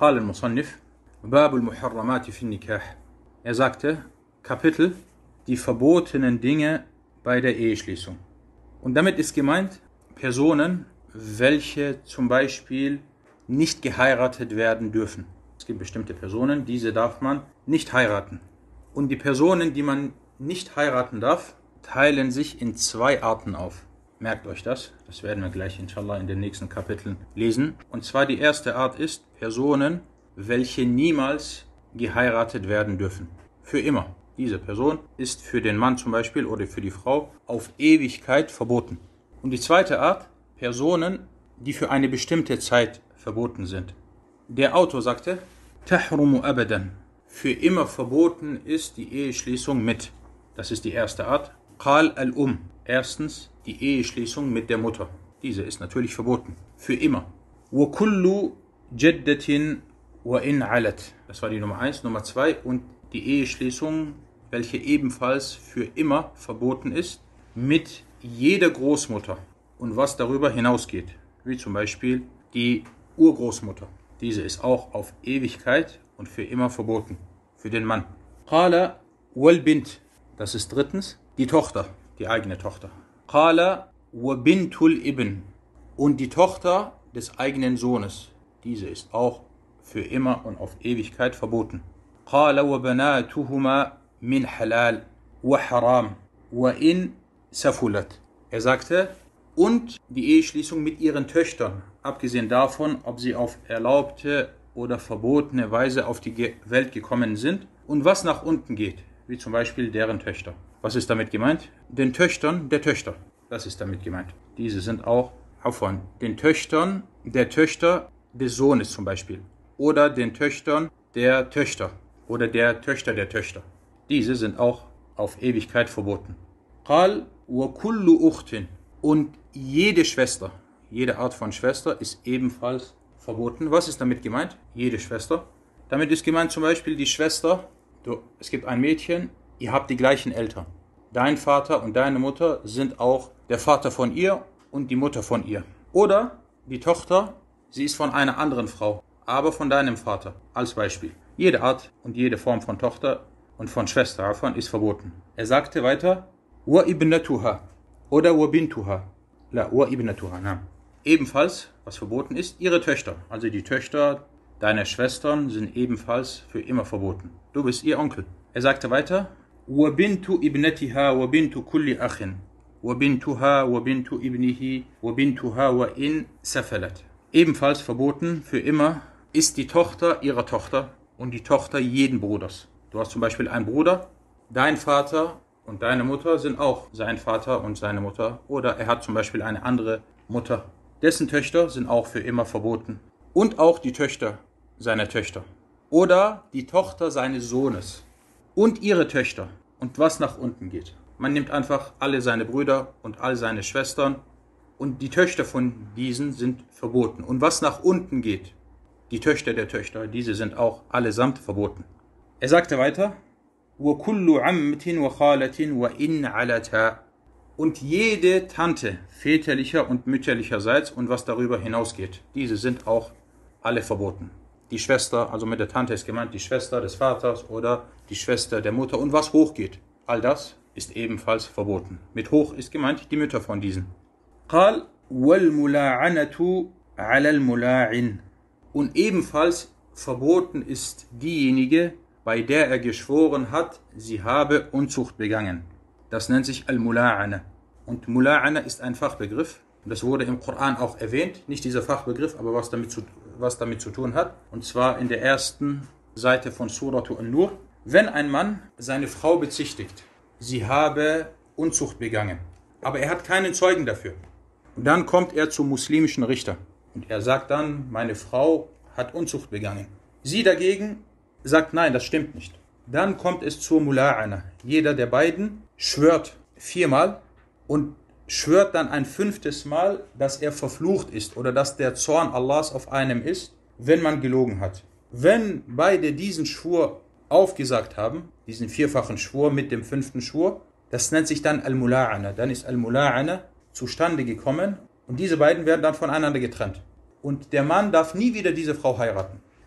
قال المصنف باب المحرمات في النكاح. Er sagte, Kapitel, die verbotenen Dinge bei der Eheschließung. Und damit ist gemeint, Personen, welche zum Beispiel nicht geheiratet werden dürfen. Es gibt bestimmte Personen, diese darf man nicht heiraten. Und die Personen, die man nicht heiraten darf, teilen sich in zwei Arten auf. Merkt euch das, das werden wir gleich inshallah in den nächsten Kapiteln lesen. Und zwar die erste Art ist Personen, welche niemals geheiratet werden dürfen. Für immer. Diese Person ist für den Mann zum Beispiel oder für die Frau auf Ewigkeit verboten. Und die zweite Art, Personen, die für eine bestimmte Zeit verboten sind. Der Autor sagte, Tahrumu abadan. Für immer verboten ist die Eheschließung mit. Das ist die erste Art. Qal al-Um. Erstens die Eheschließung mit der Mutter. Diese ist natürlich verboten. Für immer. Wa kullu jaddatin wa in alat. Das war die Nummer 1. Nummer 2. Und die Eheschließung, welche ebenfalls für immer verboten ist, mit jeder Großmutter. Und was darüber hinausgeht. Wie zum Beispiel die Urgroßmutter. Diese ist auch auf Ewigkeit und für immer verboten. Für den Mann. Qala wal bint. Das ist drittens die Tochter, die eigene Tochter. Qala wa bintul ibn. Und die Tochter des eigenen Sohnes. Diese ist auch für immer und auf Ewigkeit verboten. Qala wa banatuhuma min halal wa haram wa in safulat. Er sagte, und die Eheschließung mit ihren Töchtern, abgesehen davon, ob sie auf erlaubte oder verbotene Weise auf die Welt gekommen sind und was nach unten geht, wie zum Beispiel deren Töchter. Was ist damit gemeint? Den Töchtern der Töchter. Das ist damit gemeint. Diese sind auch den Töchtern der Töchter des Sohnes zum Beispiel. Oder den Töchtern der Töchter. Oder der Töchter der Töchter. Diese sind auch auf Ewigkeit verboten. Qal wa kullu ukhtin. Und jede Schwester, jede Art von Schwester ist ebenfalls verboten. Was ist damit gemeint? Jede Schwester. Damit ist gemeint zum Beispiel die Schwester, es gibt ein Mädchen, ihr habt die gleichen Eltern. Dein Vater und deine Mutter sind auch der Vater von ihr und die Mutter von ihr. Oder die Tochter, sie ist von einer anderen Frau, aber von deinem Vater, als Beispiel. Jede Art und jede Form von Tochter und von Schwester ist verboten. Er sagte weiter, wa ibnatuha. Oder wa bintuha. La, wa ibnatuha. Na. Ebenfalls, was verboten ist, ihre Töchter. Also die Töchter deiner Schwestern sind ebenfalls für immer verboten. Du bist ihr Onkel. Er sagte weiter, wa bintu ibnatiha wa bintu kulli akhin. Wa bintuha wa bintu ibnihi wa bintuha wa in safalat. Ebenfalls verboten für immer ist die Tochter ihrer Tochter und die Tochter jeden Bruders. Du hast zum Beispiel einen Bruder, dein Vater und deine Mutter sind auch sein Vater und seine Mutter. Oder er hat zum Beispiel eine andere Mutter. Dessen Töchter sind auch für immer verboten. Und auch die Töchter seiner Töchter. Oder die Tochter seines Sohnes. Und ihre Töchter. Und was nach unten geht. Man nimmt einfach alle seine Brüder und all seine Schwestern. Und die Töchter von diesen sind verboten. Und was nach unten geht, die Töchter der Töchter, diese sind auch allesamt verboten. Er sagte weiter, وَكُلُّ عَمَّةٍ وَخَالَةٍ وَإِنْ عَلَتَا. Und jede Tante väterlicher und mütterlicherseits und was darüber hinausgeht, diese sind auch alle verboten. Die Schwester, also mit der Tante ist gemeint die Schwester des Vaters oder die Schwester der Mutter und was hochgeht. All das ist ebenfalls verboten. Mit hoch ist gemeint die Mütter von diesen. قال وَالْمُلَاعَنَةُ عَلَى الْمُلَاعِنِ. Und ebenfalls verboten ist diejenige, bei der er geschworen hat, sie habe Unzucht begangen. Das nennt sich Al-Mula'ana. Und Mula'ana ist ein Fachbegriff. Das wurde im Koran auch erwähnt. Nicht dieser Fachbegriff, aber was damit zu tun hat. Und zwar in der ersten Seite von Suratu An-Nur. Wenn ein Mann seine Frau bezichtigt, sie habe Unzucht begangen, aber er hat keinen Zeugen dafür. Und dann kommt er zum muslimischen Richter. Und er sagt dann, meine Frau hat Unzucht begangen. Sie dagegen sagt, nein, das stimmt nicht. Dann kommt es zur Mula'ana. Jeder der beiden schwört 4-mal und schwört dann ein 5. Mal, dass er verflucht ist oder dass der Zorn Allahs auf einem ist, wenn man gelogen hat. Wenn beide diesen Schwur aufgesagt haben, diesen 4-fachen Schwur mit dem 5. Schwur, das nennt sich dann Al-Mula'ana. Dann ist Al-Mula'ana zustande gekommen und diese beiden werden dann voneinander getrennt. Und der Mann darf nie wieder diese Frau heiraten.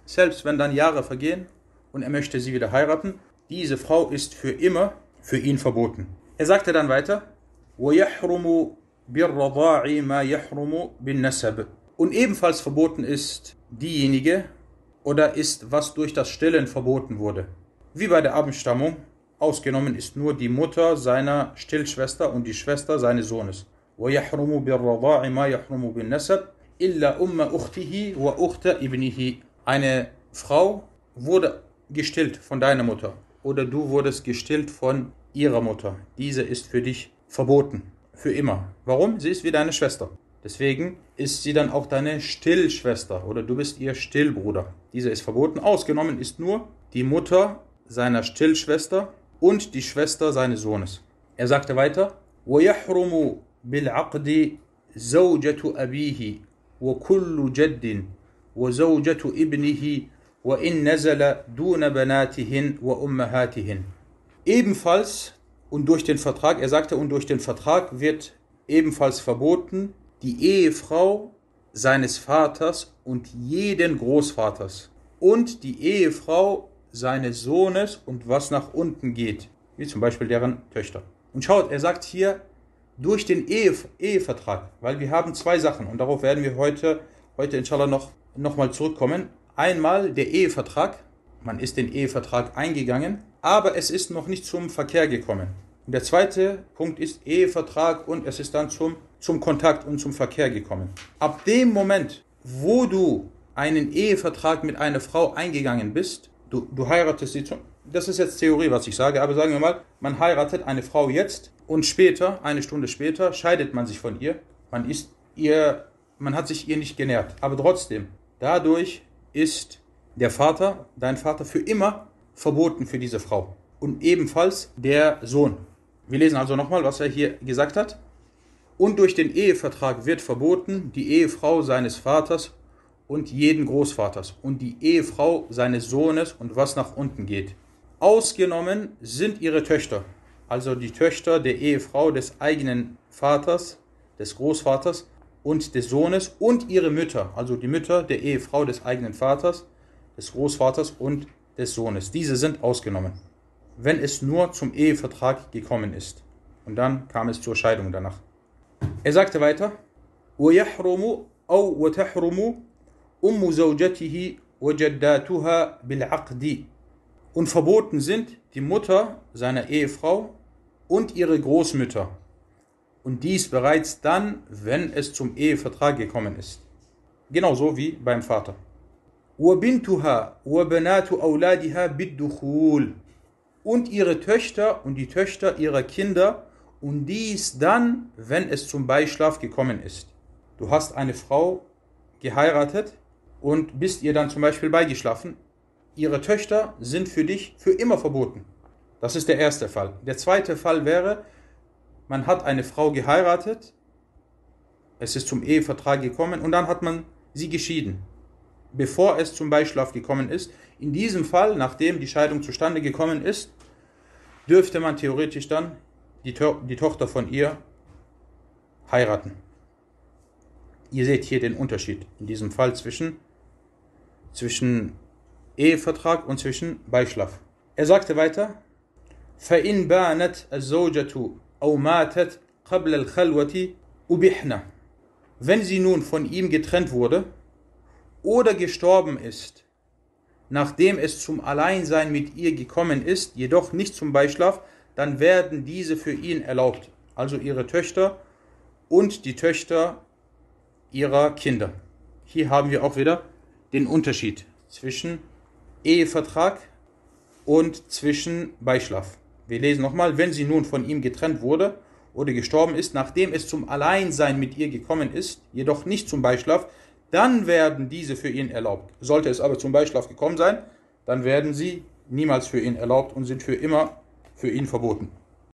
selbst wenn dann Jahre vergehen und er möchte sie wieder heiraten, diese Frau ist für immer für ihn verboten. Er sagte dann weiter, وَيَحْرُمُ بِالرَّضَاعِ مَا يَحْرُمُ بِالنَّسَبِ. Und ebenfalls verboten ist diejenige oder ist, was durch das Stillen verboten wurde. Wie bei der Abstammung, ausgenommen ist nur die Mutter seiner Stillschwester und die Schwester seines Sohnes. وَيَحْرُمُ بِالرَّضَاعِ مَا يَحْرُمُ بِالنَّسَبِ إِلَّا أُمَّ أُخْتِهِ وَأُخْتَ إِبْنِهِ. Eine Frau wurde gestillt von deiner Mutter oder du wurdest gestillt von ihrer Mutter. Diese ist für dich verboten, für immer. Warum? Sie ist wie deine Schwester. Deswegen ist sie dann auch deine Stillschwester oder du bist ihr Stillbruder. Diese ist verboten. Ausgenommen ist nur die Mutter seiner Stillschwester und die Schwester seines Sohnes. Er sagte weiter, وَيَحْرُمُ بِالْعَقْدِ زَوْجَةُ أَبِيهِ وَكُلُّ جَدٍّ وَزَوْجَةُ إِبْنِهِ وَإِنْ نَزَلَ دُونَ بَنَاتِهِنْ وَأُمَّهَاتِهِنْ. Ebenfalls und durch den Vertrag, er sagte, und durch den Vertrag wird ebenfalls verboten, die Ehefrau seines Vaters und jeden Großvaters und die Ehefrau seines Sohnes und was nach unten geht, wie zum Beispiel deren Töchter. Und schaut, er sagt hier durch den Ehevertrag, weil wir haben zwei Sachen und darauf werden wir heute inshallah noch mal zurückkommen. Einmal der Ehevertrag, man ist den Ehevertrag eingegangen, aber es ist noch nicht zum Verkehr gekommen. Und der zweite Punkt ist Ehevertrag und es ist dann zum Kontakt und zum Verkehr gekommen. Ab dem Moment, wo du einen Ehevertrag mit einer Frau eingegangen bist, du heiratest sie, das ist jetzt Theorie, was ich sage, aber sagen wir mal, man heiratet eine Frau jetzt und später, eine Stunde später, scheidet man sich von ihr. Man hat sich ihr nicht genährt, aber trotzdem, dadurch ist der Vater, dein Vater, für immer verboten für diese Frau. Und ebenfalls der Sohn. Wir lesen also nochmal, was er hier gesagt hat. Und durch den Ehevertrag wird verboten, die Ehefrau seines Vaters und jeden Großvaters und die Ehefrau seines Sohnes und was nach unten geht. Ausgenommen sind ihre Töchter, also die Töchter der Ehefrau des eigenen Vaters, des Großvaters und des Sohnes und ihre Mütter, also die Mütter der Ehefrau des eigenen Vaters, des Großvaters und des Sohnes. Diese sind ausgenommen, wenn es nur zum Ehevertrag gekommen ist. Und dann kam es zur Scheidung danach. Er sagte weiter, وَيَحْرُمُ أَوْ وَتَحْرُمُ أُمُّ زَوْجَتِهِ وَجَدَّاتُهَا بِالْعَقْدِ. Und verboten sind die Mutter seiner Ehefrau und ihre Großmütter. Und dies bereits dann, wenn es zum Ehevertrag gekommen ist. Genauso wie beim Vater. وَبِنْتُهَا وَبَنَاتُ أَوْلَادِهَا بِالدُّخُولِ. Und ihre Töchter und die Töchter ihrer Kinder und dies dann, wenn es zum Beischlaf gekommen ist. Du hast eine Frau geheiratet und bist ihr dann zum Beispiel beigeschlafen. Ihre Töchter sind für dich für immer verboten. Das ist der erste Fall. Der zweite Fall wäre, man hat eine Frau geheiratet, es ist zum Ehevertrag gekommen und dann hat man sie geschieden, bevor es zum Beischlaf gekommen ist. In diesem Fall, nachdem die Scheidung zustande gekommen ist, dürfte man theoretisch dann die Tochter von ihr heiraten. Ihr seht hier den Unterschied in diesem Fall zwischen Ehevertrag und zwischen Beischlaf. Er sagte weiter, فَإِنْ بَانَتْ الزَّوْجَةُ أَوْ مَاتَتْ قَبْلَ الْخَلْوَةِ أُبِحْنَ. Wenn sie nun von ihm getrennt wurde oder gestorben ist, nachdem es zum Alleinsein mit ihr gekommen ist, jedoch nicht zum Beischlaf, dann werden diese für ihn erlaubt, also ihre Töchter und die Töchter ihrer Kinder. Hier haben wir auch wieder den Unterschied zwischen Ehevertrag und zwischen Beischlaf. Wir lesen nochmal, wenn sie nun von ihm getrennt wurde oder gestorben ist, nachdem es zum Alleinsein mit ihr gekommen ist, jedoch nicht zum Beischlaf, dann werden diese für ihn erlaubt. Sollte es aber zum Beischlaf gekommen sein, dann werden sie niemals für ihn erlaubt und sind für immer für ihn verboten.